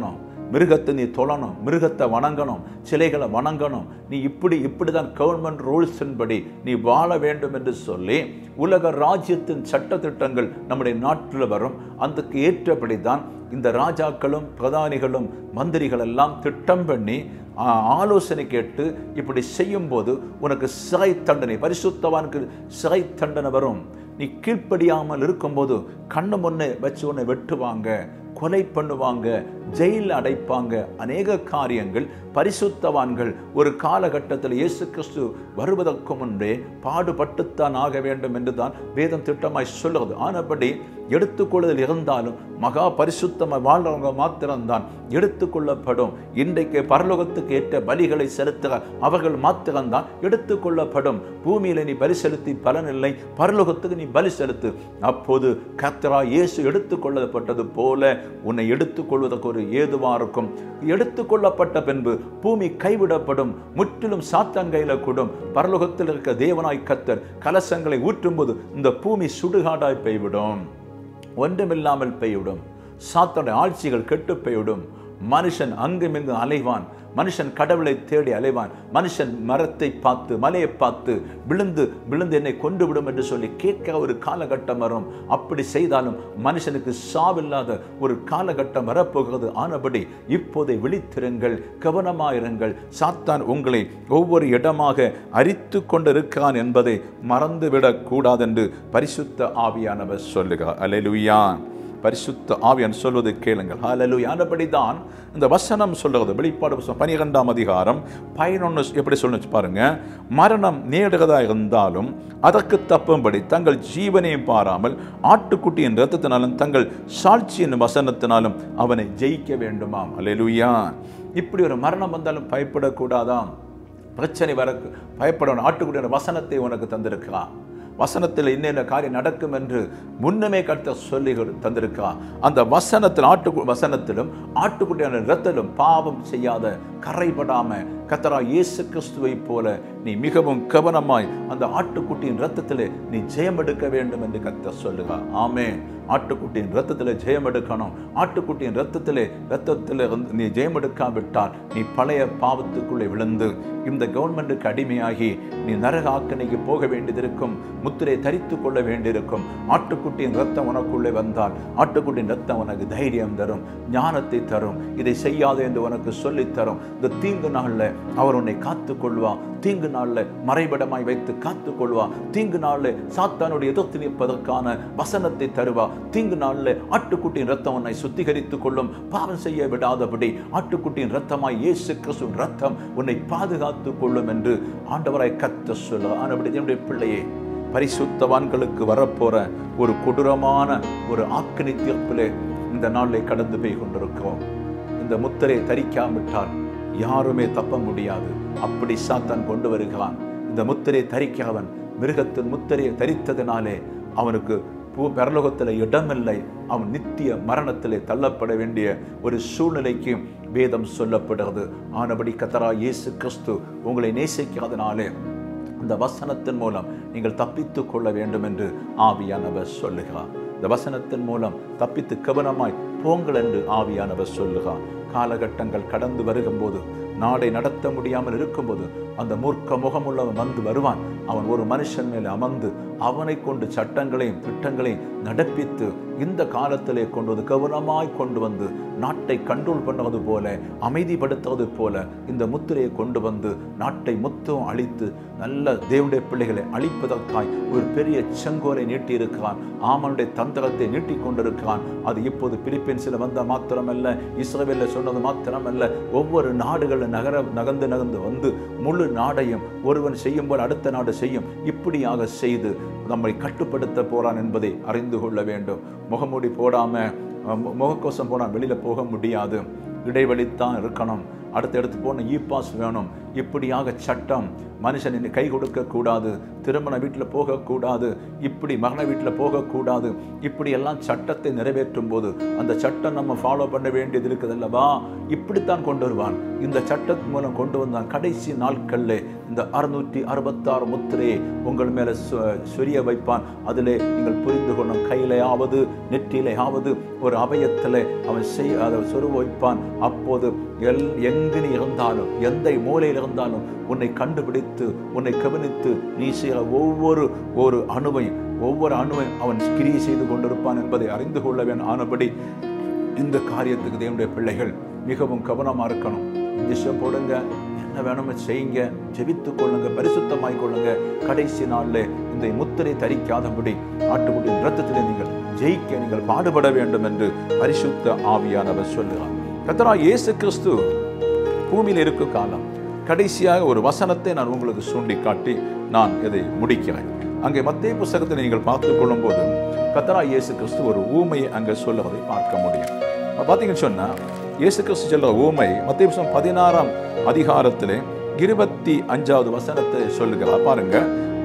மிருகத்தை நீ தொழணும், மிருகத்தை வணங்கணும், சிலைகளை வணங்கணும், நீ இப்படி இப்படிதான் கவர்மெண்ட் ரூல்ஸின் படி நீ வாழ வேண்டும் என்று சொல்லி உலக ராஜ்யத்தின் சட்ட திட்டங்கள் நம்முடைய நாட்டில் வரும். அதுக்கு ஏற்றபடிதான் இந்த ராஜாக்களும் பிரதானிகளும் மந்திரிகள் எல்லாம் திட்டம் பண்ணி ஆலோசனை கேட்டு இப்படி செய்யும் போது உனக்கு சிறை தண்டனை, பரிசுத்தவானுக்கு சிறை தண்டனை வரும். நீ கீழ்ப்படியாமல் இருக்கும்போது கண்ணு முன்னே வச்சு உன்னை வெட்டுவாங்க, கொலை பண்ணுவாங்க, ஜெயிலில் அடைப்பாங்க. அநேக காரியங்கள் பரிசுத்தவான்கள் ஒரு காலகட்டத்தில் இயேசு கிறிஸ்து வருவதற்கு முன்பே பாடுபட்டுத்தான் ஆக வேண்டும் என்று தான் வேதம் திட்டமாய் சொல்லுகிறது. ஆனபடி எடுத்துக்கொள்வதில் இருந்தாலும் மகா பரிசுத்தமாக வாழ்றவங்க மாத்திரம்தான் எடுத்துக்கொள்ளப்படும். இன்றைக்கு பரலோகத்துக்கு ஏற்ற பலிகளை செலுத்துகிற அவர்கள் மாத்திரம்தான் எடுத்துக்கொள்ளப்படும். பூமியில நீ பலி செலுத்தி பலனில்லை, பரலோகத்துக்கு நீ பலி செலுத்து. அப்போது கர்த்தராகிய இயேசு எடுத்துக்கொள்ளப்பட்டது போல உன்னை எடுத்துக்கொள்வதற்கு ஒரு ஏதுவா இருக்கும். எடுத்துக்கொள்ளப்பட்ட பின்பு பூமி கைவிடப்படும், முற்றிலும் சாத்தான் கையில கூடும். பரலோகத்தில் இருக்க தேவனாய் கர்த்தர் கலசங்களை ஊற்றும் போது இந்த பூமி சுடுகாடாய் பெய்விடும், ஒன்றுமில்லாமல் பெய்விடும். சாத்தானுடைய ஆட்சிகள் கெட்டு பெய்விடும். மனுஷன் அங்குமிங்கு அலைவான், மனுஷன் கடவுளை தேடி அலைவான். மனுஷன் மரத்தை பார்த்து மலையை பார்த்து விழுந்து விழுந்து என்னை கொண்டு விடும் என்று சொல்லி கேட்க ஒரு காலகட்டம் வரும். அப்படி செய்தாலும் மனுஷனுக்கு சாவில்லாத ஒரு காலகட்டம் வரப்போகிறது. ஆனபடி இப்போதை விழித்திருங்கள், கவனமாயிருங்கள். சாத்தான் உங்களை ஒவ்வொரு இடமாக அரித்து கொண்டிருக்கிறான் என்பதை மறந்துவிடக் கூடாதென்று பரிசுத்த ஆவியானவர் சொல்லுகிறார். அல்லேலூயா. பரிசுத்த ஆவியான் சொல்வது கேளுங்கள். ஹல்லேலூயா. ஆனபடிதான் இந்த வசனம் சொல்றது. வெளிப்பாடு பனிரெண்டாம் அதிகாரம் பதினொன்று எப்படி சொல்லுச்சு பாருங்க. மரணம் நேடுகிறதா இருந்தாலும் அதற்கு தப்பும்படி தங்கள் ஜீவனையும் பாராமல் ஆட்டுக்குட்டியின் இரத்தத்தினாலும் தங்கள் சாட்சியின் வசனத்தினாலும் அவனை ஜெயிக்க வேண்டுமாம். அல்லேலூயா. இப்படி ஒரு மரணம் வந்தாலும் பயப்படக்கூடாதாம். பிரச்சனை வர பயப்படணும். ஆட்டுக்குட்டியின் வசனத்தை உனக்கு தந்திருக்கிறான். வசனத்தில் என்னென்ன காரியம் நடக்கும் என்று முன்னமே கர்த்தர் சொல்லி தந்திருக்கான். அந்த வசனத்தில் ஆட்டு வசனத்திலும் ஆட்டுக்குட்டியான இரத்தத்திலும் பாவம் செய்யாத கரைபடாம கர்த்தராகிய இயேசு கிறிஸ்துவை போல நீ மிகவும் கவனமாய் அந்த ஆட்டுக்குட்டியின் இரத்தத்திலே நீ ஜெயம் எடுக்க வேண்டும் என்று கர்த்தர் சொல்லுகிறார். ஆமென். ஆட்டுக்குட்டியின் இரத்தத்தில் ஜெயம் எடுக்கணும். ஆட்டுக்குட்டியின் இரத்தத்திலே இரத்தத்தில் நீ ஜெயம் எடுக்காவிட்டால் நீ பழைய பாவத்துக்குள்ளே விழுந்து இந்த கவர்மெண்ட்டுக்கு அடிமையாகி நீ நரக ஆக்கினைக்கு போக வேண்டியதிருக்கும். முத்திரை தரித்து கொள்ள வேண்டியிருக்கும். ஆட்டுக்குட்டியின் இரத்தம் உனக்குள்ளே வந்தால் ஆட்டுக்குட்டியின் இரத்தம் உனக்கு தைரியம் தரும், ஞானத்தை தரும். இதை செய்யாத என்று உனக்கு சொல்லித் தரும். இந்த தீங்கு நாளில் அவர் உன்னை காத்துக் கொள்வார். தீங்கு நாளில் மறைவிடமாய் வைத்து காத்துக் கொள்வார். தீங்கு நாளில் சாத்தானுடைய எதிர்த்து நிற்பதற்கான வசனத்தை தருவார். தீங்கு நாளில் ஆட்டுக்குட்டியின் இரத்தம் உன்னை சுத்திகரித்துக் கொள்ளும். பாவம் செய்ய விடாதபடி ஆட்டுக்குட்டியின் இரத்தமாய் இயேசு கிறிஸ்துவின் இரத்தம் உன்னை பாதுகாத்துக் கொள்ளும் என்று ஆண்டவராய் கர்த்தர் சொல்லுவார். ஆனபடி என்னுடைய பிள்ளையே, பரிசுத்தவான்களுக்கு வரப்போற ஒரு கொடூரமான ஒரு ஆக்கினை தீர்ப்பிலே இந்த நாளை கடந்து போய் கொண்டிருக்கிறோம். இந்த முத்திரை தரிக்காவிட்டால் யாருமே தப்ப முடியாது. அப்படி சாத்தான் கொண்டு வருகிறான். இந்த முத்திரை தரிக்காதவன் மிருகத்தின் முத்திரையை தரித்ததினாலே அவனுக்கு பரலோகத்தில் இடமில்லை. அவன் நித்திய மரணத்திலே தள்ளப்பட வேண்டிய ஒரு சூழ்நிலைக்கு வேதம் சொல்லப்படுகிறது. ஆனபடி கர்த்தராகிய இயேசு கிறிஸ்து உங்களை நேசிக்காதனாலே இந்த வசனத்தின் மூலம் நீங்கள் தப்பித்துக் கொள்ள வேண்டும் என்று ஆவியானவர் சொல்லுகிறார். இந்த வசனத்தின் மூலம் தப்பித்து கவனமாய் போங்கள் என்று ஆவியானவர் சொல்லுகிறார். காலகட்டங்கள் கடந்து வருகும்போது, நாடை நடத்த முடியாமல் இருக்கும்போது அந்த மூர்க்க முகமுள்ளவன் வந்து வருவான். அவன் ஒரு மனுஷன் மேலே அமர்ந்து அவனை கொண்டு சட்டங்களையும் திட்டங்களையும் நடப்பித்து இந்த காலத்திலே கொண்டு வந்து கவனமாய் கொண்டு வந்து நாட்டை கண்ட்ரோல் பண்ணுவது போல, அமைதிப்படுத்துவது போல இந்த முத்திரையை கொண்டு வந்து நாட்டை மொத்தம் அழித்து நல்ல தேவனுடைய பிள்ளைகளை அழிப்பதற்காய் ஒரு பெரிய செங்கோலை நீட்டி இருக்கிறான். ஆமனுடைய தந்திரத்தை நீட்டி கொண்டிருக்கிறான். அது இப்போது பிலிப்பீன்ஸில் வந்த மாத்திரமல்ல, இஸ்ரவேலில் சொன்னது மாத்திரமல்ல, ஒவ்வொரு நாடுகளில் நகர நகர்ந்து நகர்ந்து வந்து முழு நாடையும் ஒருவன் செய்யும் போல் அடுத்த நாடு செய்யும். இப்படியாக செய்து நம்மை கட்டுப்படுத்த போறான் என்பதை அறிந்து கொள்ள வேண்டும். முகமூடி போடாம முகக்கோசம் போனால் வெளியில போக முடியாது. இடைவெளித்தான் இருக்கணும். அடுத்த இடத்துக்கு போகணும், இ பாஸ் வேணும். இப்படியாக சட்டம். மனுஷன் கை கொடுக்க கூடாது, திருமண வீட்டில் போகக்கூடாது, இப்படி மகன வீட்டில் போகக்கூடாது, இப்படி எல்லாம் சட்டத்தை நிறைவேற்றும் போது அந்த சட்டம் நம்ம ஃபாலோ பண்ண வேண்டியது இருக்குது அல்லவா? இப்படித்தான் கொண்டு வருவான். இந்த சட்டத்தின் மூலம் கொண்டு வந்தான். கடைசி நாட்களில் இந்த அறுநூற்றி அறுபத்தாறு முத்திரையை உங்கள் மேலே சொரிய வைப்பான். அதிலே நீங்கள் புரிந்து கொள்ளும், கையிலேயாவது நெற்றியிலேயாவது ஒரு அபயத்தில் அவன் செய் அதை சொருவ வைப்பான். அப்போது எல் எங்கு நீ இருந்தாலும், எந்த மூலையில் இருந்தாலும் உன்னை கண்டுபிடித்து உன்னை கவனித்து நீ செய்கிற ஒவ்வொரு ஒரு அணுவையும் ஒவ்வொரு அணுவையும் அவன் கிரியை செய்து கொண்டிருப்பான் என்பதை அறிந்து கொள்ள வேண்டும். ஆனபடி இந்த காரியத்துக்கு தேவனுடைய பிள்ளைகள் மிகவும் கவனமாக இருக்கணும். இன்ஜெக்ஷன் போடுங்க, என்ன வேணுமோ செய்யுங்க, ஜெபித்து கொள்ளுங்க, பரிசுத்தமாய் கொள்ளுங்க. கடைசி நாளில் இந்த முத்திரை தரிக்காதபடி ஆட்டுக்குட்டியின் இரத்தத்திலே நீங்கள் ஜெயிக்க நீங்கள் பாடுபட வேண்டும் என்று பரிசுத்த ஆவியானவர் சொல்லுகிறார். கர்த்தராகிய இயேசு கிறிஸ்து பூமியில் இருக்கும் காலம் கடைசியாக ஒரு வசனத்தை நான் உங்களுக்கு சுண்டி காட்டி நான் இதை முடிக்கிறேன். அங்கே மத்தேயு புத்தகத்தை நீங்கள் பார்த்துக் கொள்ளும் போது கர்த்தராகிய இயேசு கிறிஸ்து ஒரு ஊமையை அங்கே சொல்லுவதை பார்க்க முடியும். பார்த்தீங்கன்னு சொன்னா இயேசு கிறிஸ்து சொல்ற ஊமை மத்தேயு புத்தகம் பதினாறாம் அதிகாரத்திலே இருபத்தி அஞ்சாவது வசனத்தை சொல்லுகிறார். பாருங்க,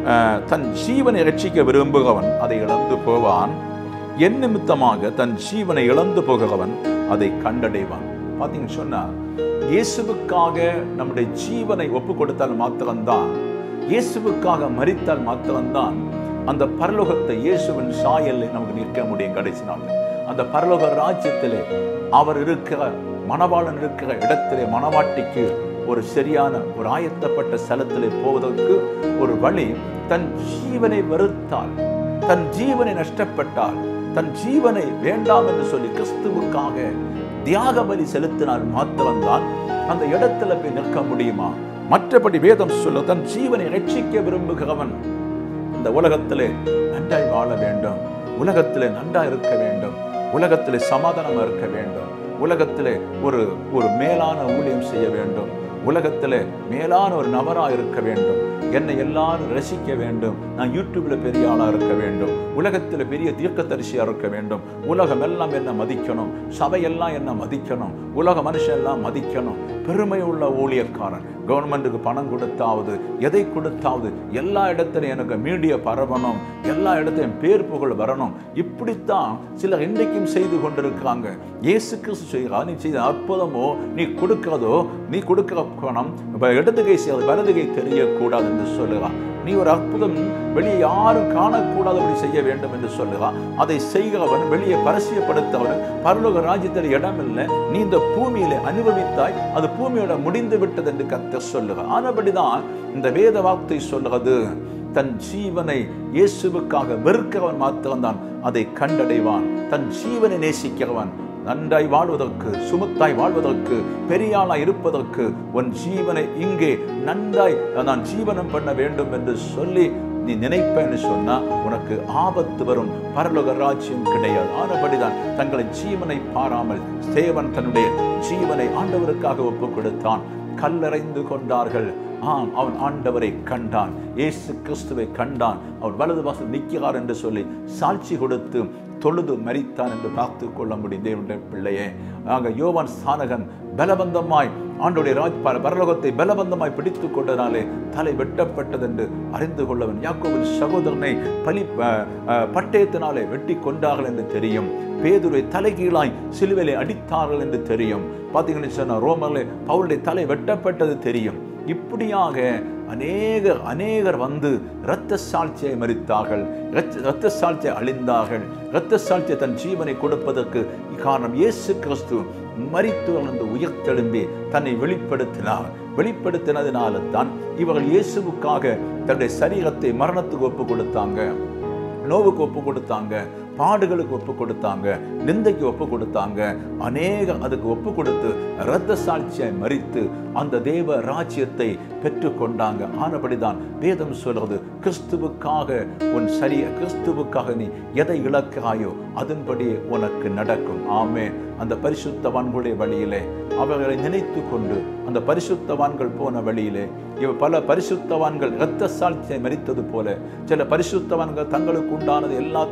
தன் ஜீவனை ரட்சிக்க விரும்புகிறவன் அதை இழந்து போவான், என் நிமித்தமாக தன் ஜீவனை இழந்து போகிறவன் அதை கண்டடைவான். பார்த்தீங்கன்னு சொன்னா இயேசுவுக்காக நம்முடைய ஜீவனை ஒப்பு கொடுத்தால் மாத்திரம்தான், இயேசுவுக்காக மரித்தால் மாத்திரம்தான் அந்த பரலோகத்தை இயேசுவின் சாயல் நமக்கு நிற்க முடியும். கடைசி நாள் அந்த பரலோக ராஜ்யத்திலே அவர் இருக்கிற மணவாளன் இருக்கிற இடத்திலே மணவாட்டிக்கு ஒரு சரியான ஒரு ஆயத்தப்பட்ட ஸ்தலத்திலே போவதற்கு ஒரு வழி. தன் ஜீவனை வெறுத்தால், தன் ஜீவனை நஷ்டப்பட்டால், தன் ஜீவனை வேண்டாம் என்று சொல்லி கிறிஸ்துவுக்காக தியாக பலி செலுத்தினால் மாத்திரம்தான் அந்த இடத்துல போய் நிற்க முடியுமா? மற்றபடி வேதம் சொல்ல, தன் ஜீவனை ரட்சிக்க விரும்புகிறவன் இந்த உலகத்திலே நன்றாய் வாழ வேண்டும், உலகத்திலே நன்றா இருக்க வேண்டும், உலகத்திலே சமாதானம் இருக்க வேண்டும், உலகத்திலே ஒரு ஒரு மேலான ஊழியம் செய்ய வேண்டும், உலகத்திலே மேலான ஒரு நபரா இருக்க வேண்டும், என்னை எல்லாரும் ரசிக்க வேண்டும், நான் யூடியூப்ல பெரிய ஆளா இருக்க வேண்டும், உலகத்தில் பெரிய தீர்க்கதரிசியா இருக்க வேண்டும், உலகம் எல்லாம் என்ன மதிக்கணும், சபையெல்லாம் என்ன மதிக்கணும், உலக மனுஷன் எல்லாம் மதிக்கணும், பெருமை உள்ள ஊழியக்காரன், கவர்மெண்ட்டுக்கு பணம் கொடுத்தாவது எதை கொடுத்தாவது எல்லா இடத்திலும் எனக்கு மீடியா பரவணும், எல்லா இடத்தையும் பேர் புகழ் வரணும். இப்படித்தான் சிலர் இன்றைக்கும் செய்து கொண்டிருக்கிறாங்க. இயேசு கிறிஸ்து செய்கிறார், நீ செய்த அற்புதமோ, நீ கொடுக்கிறதோ, நீ கொடுக்கிற பணம் இடது கை செய்வது வலது கை தெரியக்கூடாது என்று சொல்லுகிறார். நீ ஒரு அற்புதம் வெளியே யாரும் காணக்கூடாதபடி செய்ய வேண்டும் என்று சொல்லுகிறார். அதை செய்கிறவன், வெளியே பரிசியப்படுத்தவன் பரலோக ராஜ்யத்தில் இடம் இல்லை, நீ இந்த பூமியில அனுபவித்தாய், அது பூமியோட முடிந்து விட்டது என்று கர்த்தர் சொல்லுகிறார். ஆனபடிதான் இந்த வேத வார்த்தை சொல்லுகிறது, தன் ஜீவனை இயேசுவுக்காக வெறுக்கிறவன் மாத்திரம்தான் அதை கண்டடைவான். தன் ஜீவனை நேசிக்கிறவன் நன்றாய் வாழ்வதற்கு, சுமுத்தாய் வாழ்வதற்கு, பெரியாளாய் இருப்பதற்கு உன் ஜீவனை இங்கே நன்றாய் நான் ஜீவனம் பண்ண வேண்டும் என்று சொல்லி நீ நினைப்பேன்னு சொன்னா உனக்கு ஆபத்து வரும், பரலோக ராஜ்யம் கிடையாது. ஆனபடிதான் தங்களை ஜீவனை பாராமல் தேவன் தன்னுடைய ஜீவனை ஆண்டவருக்காக ஒப்பு கொடுத்தான். கல்லறைந்து கொண்டார்கள். ஆம், அவன் ஆண்டவரை கண்டான், இயேசு கிறிஸ்துவை கண்டான், அவன் வலது வாசல் நிற்கிறார் என்று சொல்லி சாட்சி கொடுத்து தொழுது மரித்தான் என்று பார்த்து கொள்ள முடியும். தேவனுடைய பிள்ளையே, ஆக யோவான் ஸ்நானகன் பலபந்தமாய் ஆண்டோடைய ராஜ் பரலோகத்தை பலபந்தமாய் பிடித்துக் கொண்டதாலே தலை வெட்டப்பட்டது என்று அறிந்து கொள்ளவன். யாக்கோபின் சகோதரனை பலி பட்டயத்தினாலே வெட்டி கொண்டார்கள் என்று தெரியும். பேதுருவை தலைகீழாய் சிலுவையிலே அடித்தார்கள் என்று தெரியும். பார்த்தீங்கன்னு சொன்னா ரோமர்ல பவுலுடைய தலை வெட்டப்பட்டது தெரியும். இப்படியாக அநேகர் அநேகர் வந்து இரத்த சாட்சியை மரித்தார்கள், இரத்த சாட்சியை அழிந்தார்கள். இரத்த சாட்சியை தன் ஜீவனை கொடுப்பதற்கு காரணம் இயேசு கிறிஸ்து மரித்து வந்து உயிர்த்தெழும்பி தன்னை வெளிப்படுத்தினார். வெளிப்படுத்தினதினால தான் இவர்கள் இயேசுவுக்காக தன்னுடைய சரீரத்தை மரணத்துக்கு ஒப்பு கொடுத்தாங்க, நோவுக்கு ஒப்பு கொடுத்தாங்க, பாடுகளுக்கு ஒப்பு கொடுத்தாங்க, நிந்தைக்கு ஒப்பு கொடுத்தாங்க. அநேக அதுக்கு ஒப்பு கொடுத்து இரத்த சாட்சியை மரித்து அந்த தேவ ராஜ்யத்தை பெற்று கொண்டாங்க. ஆனபடிதான் வேதம் சொல்றது, கிறிஸ்துவுக்காக உன் சரிய கிறிஸ்துவுக்காக நீ எதை இழக்கிறாயோ அதன்படி உனக்கு நடக்கும். ஆமே. அந்த பரிசுத்தவான்களுடைய வழியிலே அவர்களை நினைத்து கொண்டு அந்த பரிசுத்தவான்கள் போன வழியிலே இவ பல பரிசுத்தவான்கள் இரத்த சாட்சியை மரித்தது போல சில பரிசுத்தவான்கள் தங்களுக்கு உண்டானது எல்லாத்தையும்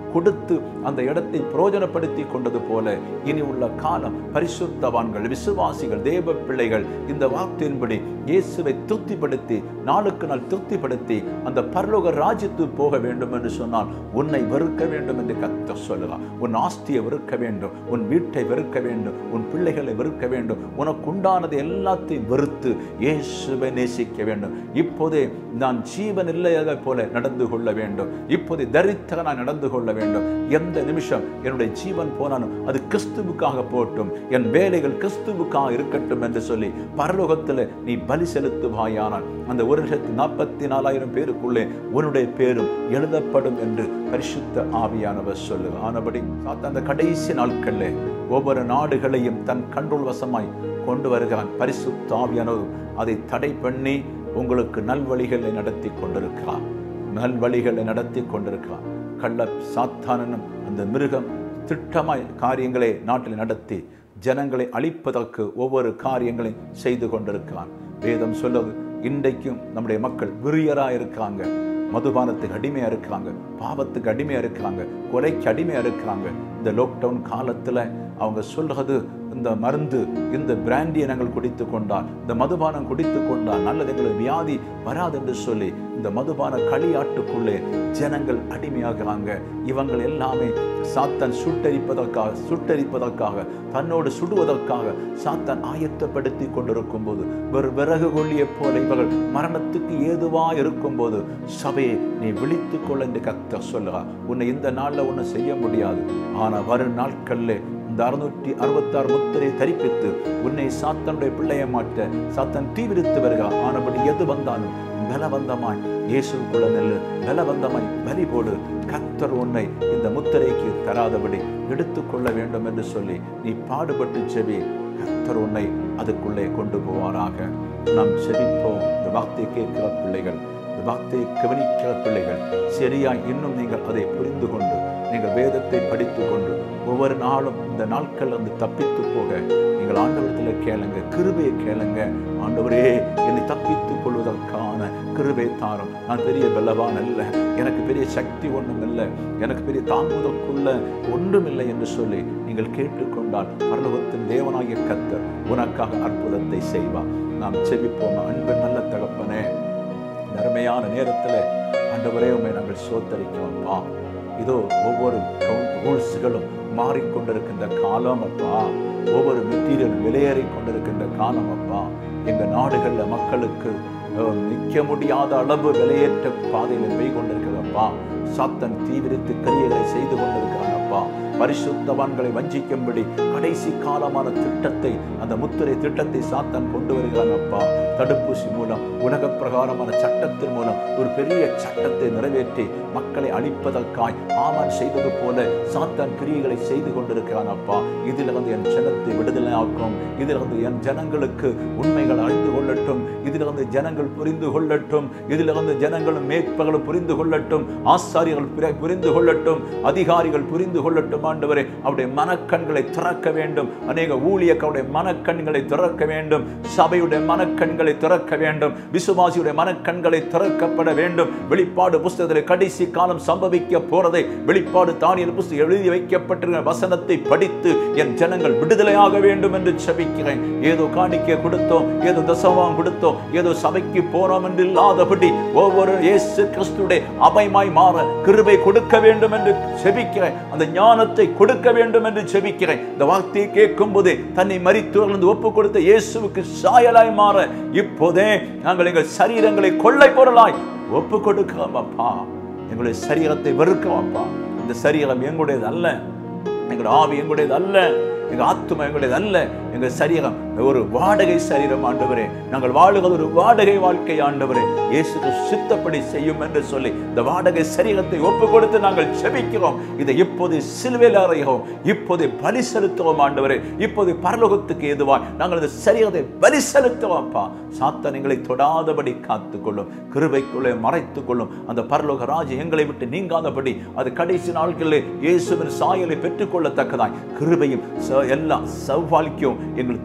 கொடுத்து அந்த இடத்தை பிரயோஜனப்படுத்தி கொண்டது போல இனி உள்ள காலம் பரிசுத்தவான்கள், விசுவாசிகள், தேவ பிள்ளைகள் இந்த வார்த்தையின்படி இயேசுவை திருப்திப்படுத்தி நாளுக்கு நாள் திருப்திப்படுத்தி அந்த பரலோக ராஜ்யத்துக்கு போக வேண்டும் என்று சொன்னால் உன்னை வெறுக்க வேண்டும் என்று கர்த்தர் சொல்லலாம். உன் ஆஸ்தியை வெறுக்க வேண்டும், உன் வீட்டை வெறுக்க வேண்டும், உன் பிள்ளைகளை வெறுக்க வேண்டும், உனக்கு உண்டானது எல்லாத்தையும் வெறுத்து இயேசுவை நேசிக்க வேண்டும். இப்போதே நான் ஜீவன் இல்லையதை போல நடந்து கொள்ள வேண்டும். இப்போதே தரித்திரனாய் நடந்து கொள்ள வேண்டும். எந்த நிமிஷம் என்னுடைய ஜீவன் போனாலும் அது கிறிஸ்துவுக்காக போட்டும், என் வேலைகள் கிறிஸ்துவுக்காக இருக்கட்டும் என்று சொல்லி பரலோகத்தில் நீ பலி செலுத்துவாயானால் அந்த ஒரு லட்சத்தி நாற்பத்தி நாலாயிரம் பேருக்குள்ளே உன்னுடைய பேரும் எழுதப்படும் என்று பரிசுத்த ஆவியானவர் சொல்லு. ஆனபடி அந்த கடைசி நாட்களில் ஒவ்வொரு நாடுகளையும் தன் கண்ட்ரோல் வசமாய் கொண்டு வருகிறான். பரிசுத்த ஆவியானவர் அதை தடை பண்ணி உங்களுக்கு நல்வழிகளை நடத்தி கொண்டிருக்கிறார். நல்வழிகளை நடத்தி கொண்டிருக்கிறார். கள்ள சாத்தானும் அந்த மிருகம் திட்டமாய் காரியங்களை நாட்டில் நடத்தி ஜனங்களை அழிப்பதற்கு ஒவ்வொரு காரியங்களையும் செய்து கொண்டிருக்கிறான். வேதம் சொல்வது இன்றைக்கும் நம்முடைய மக்கள் வெறியராக இருக்கிறாங்க, மதுபானத்துக்கு அடிமையாக இருக்கிறாங்க, பாவத்துக்கு அடிமையாக இருக்கிறாங்க, கொலைக்கு அடிமையாக இருக்கிறாங்க. இந்த லாக்டவுன் காலத்தில் அவங்க சொல்றது இந்த மருந்து, இந்த பிராண்டியை நாங்கள் குடித்து கொண்டால், இந்த மதுபானம் குடித்து கொண்டால் நல்லது, எங்களுக்கு வியாதி வராது என்று சொல்லி இந்த மதுபான களியாட்டுக்குள்ளே ஜனங்கள் அடிமையாகிறாங்க. இவங்கள் எல்லாமே சாத்தான் சுட்டரிப்பதற்காக சுட்டரிப்பதற்காக தன்னோடு சுடுவதற்காக சாத்தான் ஆயத்தப்படுத்தி கொண்டிருக்கும் போது, ஒரு விறகு கொள்ளியை போல இவர்கள் மரணத்துக்கு ஏதுவா இருக்கும் போது சபையை நீ விழித்துக் கொள்ள என்று கர்த்தர் சொல்லுகிறார். உன்னை இந்த நாளில் ஒன்றும் செய்ய முடியாது. ஆனால் வரும் நாட்களில் இந்த அறுநூற்றி அறுபத்தி ஆறு முத்திரை தரிப்பித்து உன்னை சாத்தானுடைய பிள்ளைய மாட்ட சாத்தான் தீவிரித்து வருகிறார். ஆனபடி எது வந்தாலும் பலவந்தமாய் இயேசுக்குள்ள நெல்லு, பலவந்தமாய் பலி போடு. கர்த்தர் உன்னை இந்த முத்திரைக்கு தராதபடி எடுத்துக்கொள்ள வேண்டும் என்று சொல்லி நீ பாடுபட்டு செவி. கர்த்தர் உன்னை அதுக்குள்ளே கொண்டு போவாராக. நாம் செவிப்போம். இந்த வார்த்தையை கேட்கிற பிள்ளைகள், இந்த வார்த்தையை கவனிக்கிற பிள்ளைகள் சரியாய் இன்னும் நீங்கள் அதை புரிந்து கொண்டு நீங்கள் வேதத்தை படித்து கொண்டு ஒவ்வொரு நாளும் இந்த நாட்கள் வந்து தப்பித்து போக நீங்கள் ஆண்டவரத்தில் கேளுங்க, கிருபையை கேளுங்க. ஆண்டவரே, என்னை தப்பித்துக் கொள்வதற்கான கிருபை தாரும். நான் பெரிய பலவான் அல்ல, எனக்கு பெரிய சக்தி ஒன்றும் இல்லை, எனக்கு பெரிய தாங்குவதற்குள்ள ஒன்றும் இல்லை என்று சொல்லி நீங்கள் கேட்டுக்கொண்டால் பரலோகத்தின் தேவனாகிய கர்த்தர் உனக்காக அற்புதத்தை செய்வார். நாம் செபிப்போம். அன்பு நல்ல தகப்பனே, அருமையான நேரத்தில் ஆண்டவரே உம்மை நாங்கள் சோத்தரிக்கிறோம்ப்பா. இதோ ஒவ்வொரு ரூல்ஸ்களும் மாறிக்கொண்டிருக்கின்ற காலம் அப்பா, ஒவ்வொரு மெட்டீரியல் விலையேறி கொண்டிருக்கின்ற காலம் அப்பா. எங்கள் நாடுகளில் மக்களுக்கு நிற்க முடியாத அளவு விலையேற்ற பாதையில் போய் கொண்டிருக்கிறதப்பா. சாத்தன் தீவிரித்து கிரியைகளை செய்து கொண்டிருக்கிறானப்பா. பரிசுத்தவான்களை வஞ்சிக்கும்படி கடைசி காலமான திட்டத்தை, அந்த முத்திரை திட்டத்தை சாத்தான் கொண்டு வருகிறானப்பா. தடுப்பூசி மூலம், உலக பிரகாரமான சட்டத்தின் மூலம் ஒரு பெரிய சட்டத்தை நிறைவேற்றி மக்களை அழிப்பதற்காய் ஆமான் செய்தது போல சாத்தான் கிரியைகளை செய்து கொண்டிருக்கிறானப்பா. இதிலிருந்து என் ஜனத்தை விடுதலை ஆக்கும், இதிலிருந்து என் ஜனங்களுக்கு உண்மைகள் அறிந்து கொள்ளட்டும், இதிலிருந்து ஜனங்கள் புரிந்து கொள்ளட்டும், இதிலிருந்து ஜனங்களும் மேற்பர்களும் புரிந்து கொள்ளட்டும், ஆசாரியர்கள் புரிந்து கொள்ளட்டும், அதிகாரிகள் புரிந்து கொள்ளட்டும். ஆண்டவரே, அவருடைய மனக்கண்களை திறக்க வேண்டும். அநேக ஊழியர்களுடைய மனக்கண்களை திறக்க வேண்டும். சபையுடைய மனக்கண்களை திறக்க வேண்டும். விசுவாசியுடைய மனக்கண்களை திறக்கப்பட வேண்டும். வெளிப்பாடு புஸ்தகத்தில் கடைசி காலம் சம்பவிக்க போறதை வெளிப்பாடு தானியேல் புஸ்தகம் எழுதி வைக்கப்பட்டிருக்கிற வசனத்தை படித்து என் ஜனங்கள் விடுதலையாக வேண்டும் என்று ஜெபிக்கிறேன். ஏதோ காணிக்கை கொடுத்தோம், ஏதோ தசமம் கொடுத்தோம், ஏதோ சபைக்கு போனோம் என்று இல்லாதபடி ஒவ்வொரு இயேசு கிறிஸ்துடைய அபயமாய் மாற கிருபை கொடுக்க வேண்டும் என்று ஜெபிக்கிறேன். அந்த ஞானத்தை கொடுக்க வேண்டும் என்று ஜெபிக்கிறேன். இந்த வார்த்தையை கேட்கும் போதே தன்னை மரித்தோரிலிருந்து ஒப்பு கொடுத்த இயேசுவுக்கு சாயலாய் மாற இப்போதே நாங்கள் எங்கள் சரீரங்களை கொள்ளை பொருளாய் ஒப்பு கொடுக்கிறோம் அப்பா. எங்களுடைய சரீரத்தை வெறுக்கிறோம் அப்பா. இந்த சரீரம் எங்களுடையது அல்ல, எங்களுடைய ஆவி எங்களுடையது அல்ல, எங்க ஆத்துமா எங்களுடையது அல்ல. எங்கள் சரீரம் ஒரு வாடகை சரீரம் ஆண்டவரே. நாங்கள் வாழுகிறது ஒரு வாடகை வாழ்க்கை ஆண்டவரே. இயேசுக்கு சித்தப்படி செய்யும் என்று சொல்லி இந்த வாடகை சரீரத்தை ஒப்பு கொடுத்து நாங்கள் ஜெபிக்கிறோம். இதை இப்போது சிலுவையில் அறைகிறோம், இப்போது பலி செலுத்துவோம் ஆண்டவரே. இப்போது பரலோகத்துக்கு ஏதுவாய் நாங்கள் இந்த சரீரத்தை பலி செலுத்துவோம்ப்பா. சாத்தான் எங்களை தொடாதபடி காத்துக்கொள்ளும், கிருபைக்குள்ளே மறைத்துக் கொள்ளும். அந்த பரலோக ராஜ்யம் எங்களை விட்டு நீங்காதபடி அது கடைசி நாட்களிலே இயேசுவின் சாயலை பெற்றுக்கொள்ளத்தக்கதாய் கிருபையும் எல்லா சௌபாக்கியம் எங்கள் தர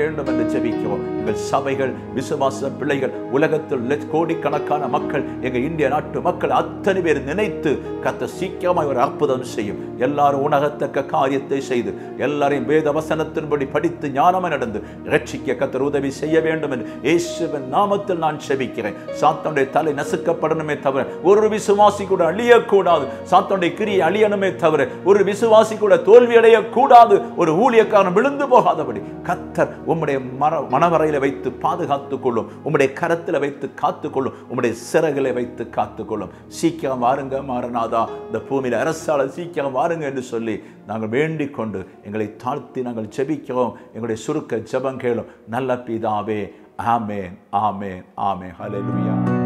வேண்டும் என்று ஜெபிக்கிறோம். எங்கள் சபைகள், விசுவாச பிள்ளைகள், உலகத்தில் கோடிக்கணக்கான மக்கள், எங்கள் இந்திய நாட்டு மக்கள் அத்தனை பேர் நினைத்து கர்த்தர் சீக்கிரமாக ஒரு அற்புதம் செய்யும். எல்லாரும் உணரத்தக்க காரியத்தை செய்து எல்லாரையும் வேத வசனத்தின்படி படித்து ஞானமாக நடந்து ரட்சிக்க கர்த்தர் உதவி செய்ய வேண்டும் என்று இயேசுவின் நாமத்தில் நான் ஜெபிக்கிறேன். சாத்தானுடைய தலை நசுக்கப்படணுமே தவிர ஒரு விசுவாசி கூட அழியக்கூடாது. சாத்தானுடைய கிரியை அழியணுமே தவிர ஒரு விசுவாசி கூட தோல்வி அடையக்கூடாது. ஒரு ஊழியக்காரன் விழுந்து போகாதபடி கர்த்தர் உம்முடைய மர மனவரையில வைத்து பாதுகாத்துக் கொள்ளும். உம்முடைய கரத்தில் வைத்து காத்துக்கொள்ளும். உம்முடைய சிறகுகளை வைத்து காத்துக்கொள்ளும். சீக்கிரம் வாருங்க மாரநாதா, இந்த பூமியில் அரசாளர் சீக்கிரம் வாருங்க என்று சொல்லி நாங்கள் வேண்டிக் கொண்டு எங்களை தாழ்த்தி நாங்கள் ஜெபிக்கிறோம். எங்களுடைய சுருக்க ஜெபம் கேளும் நல்ல பிதாவே. ஆமென், ஆமென், ஆமென். ஹல்லேலூயா.